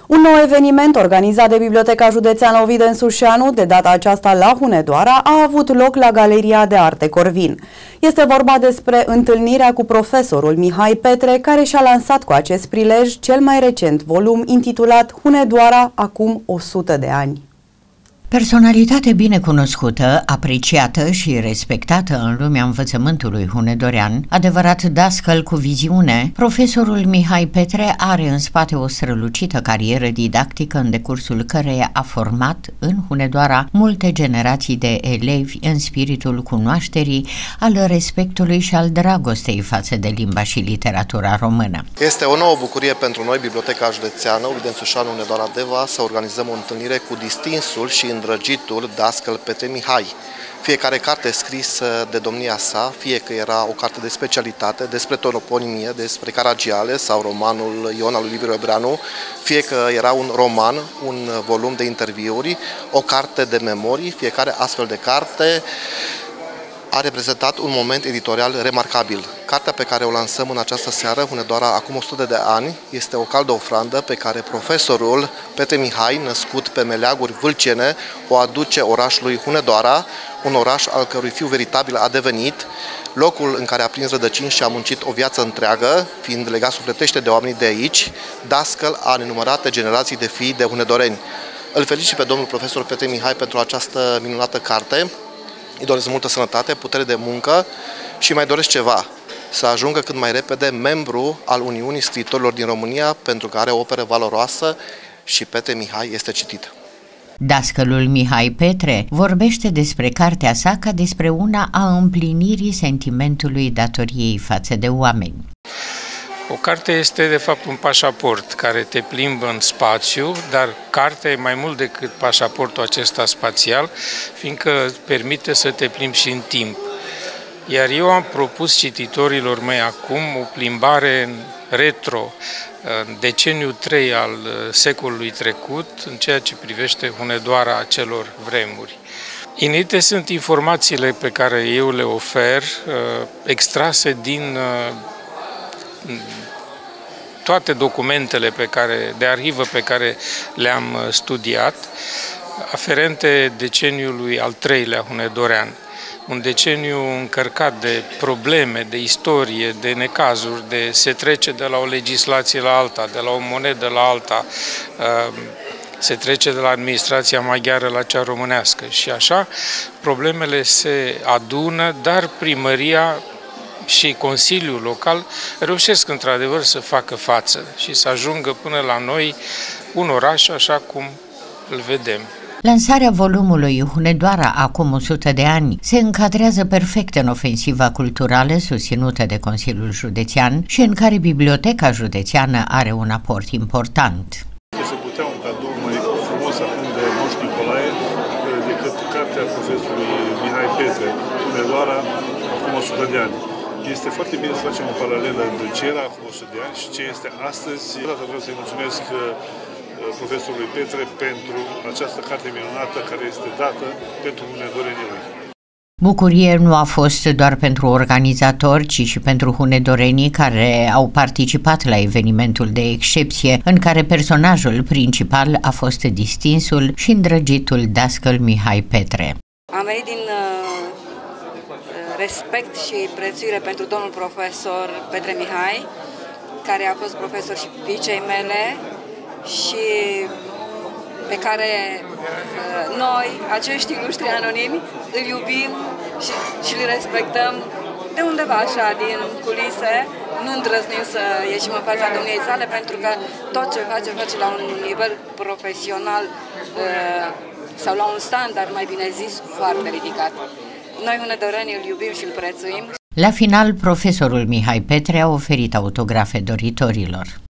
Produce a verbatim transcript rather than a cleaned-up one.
Un nou eveniment organizat de Biblioteca Județeană Ovidiu Sușeanu, de data aceasta la Hunedoara, a avut loc la Galeria de Arte Corvin. Este vorba despre întâlnirea cu profesorul Mihai Petre, care și-a lansat cu acest prilej cel mai recent volum intitulat Hunedoara acum o sută de ani. Personalitate binecunoscută, apreciată și respectată în lumea învățământului hunedorean, adevărat dascăl cu viziune, profesorul Mihai Petre are în spate o strălucită carieră didactică în decursul căreia a format în Hunedoara multe generații de elevi în spiritul cunoașterii, al respectului și al dragostei față de limba și literatura română. Este o nouă bucurie pentru noi, Biblioteca Județeană Ovidiu Sușeanu Hunedoara Deva, să organizăm o întâlnire cu distinsul și îndrăgitul dascăl Petre Mihai. Fiecare carte scrisă de domnia sa, fie că era o carte de specialitate, despre toponimie, despre Caragiale sau romanul Ion al lui Liviu Ebreanu, fie că era un roman, un volum de interviuri, o carte de memorii, fiecare astfel de carte a reprezentat un moment editorial remarcabil. Cartea pe care o lansăm în această seară, Hunedoara acum o sută de ani, este o caldă ofrandă pe care profesorul Petre Mihai, născut pe meleaguri vâlcene, o aduce orașului Hunedoara, un oraș al cărui fiu veritabil a devenit, locul în care a prins rădăcini și a muncit o viață întreagă, fiind legat sufletește de oamenii de aici, dascăl a nenumărate generații de fii de hunedoreni. Îl felicit pe domnul profesor Petre Mihai pentru această minunată carte. Îi doresc multă sănătate, putere de muncă și mai doresc ceva, să ajungă cât mai repede membru al Uniunii Scriitorilor din România, pentru că are o operă valoroasă și Petre Mihai este citit. Dascălul Mihai Petre vorbește despre cartea sa ca despre una a împlinirii sentimentului datoriei față de oameni. O carte este de fapt un pașaport care te plimbă în spațiu, dar cartea e mai mult decât pașaportul acesta spațial, fiindcă permite să te plimbi și în timp. Iar eu am propus cititorilor mei acum o plimbare în retro, în deceniul trei al secolului trecut, în ceea ce privește Hunedoara acelor vremuri. Inedite sunt informațiile pe care eu le ofer, extrase din toate documentele pe care, de arhivă pe care le-am studiat, aferente deceniului al treilea hunedorean. Un deceniu încărcat de probleme, de istorie, de necazuri, de se trece de la o legislație la alta, de la o monedă la alta, se trece de la administrația maghiară la cea românească și așa problemele se adună, dar primăria și Consiliul Local reușesc într-adevăr să facă față și să ajungă până la noi un oraș așa cum îl vedem. Lansarea volumului Hunedoara acum o sută de ani se încadrează perfect în ofensiva culturală susținută de Consiliul Județean și în care Biblioteca Județeană are un aport important. Se putea un cadou mai frumos acum de Moș Nicolae decât cartea profesorului Mihai Petre, Hunedoara acum o sută de ani. Este foarte bine să facem o paralelă între ce era acum o sută de ani și ce este astăzi. Vreau să-i mulțumesc profesorului Petre pentru această carte minunată care este dată pentru hunedorenii lui. Bucurie nu a fost doar pentru organizatori, ci și pentru hunedorenii care au participat la evenimentul de excepție, în care personajul principal a fost distinsul și îndrăgitul dascăl Mihai Petre. Am venit din respect și prețuire pentru domnul profesor Petre Mihai, care a fost profesor și fiicei mele și pe care noi, acești ilustri anonimi, îl iubim și, și îl respectăm de undeva așa, din culise. Nu îndrăznim să ieșim în fața domniei sale, pentru că tot ce face, face la un nivel profesional sau la un standard, mai bine zis, foarte ridicat. Noi, hunedorenii, îl iubim și îl prețuim. La final, profesorul Mihai Petre a oferit autografe doritorilor.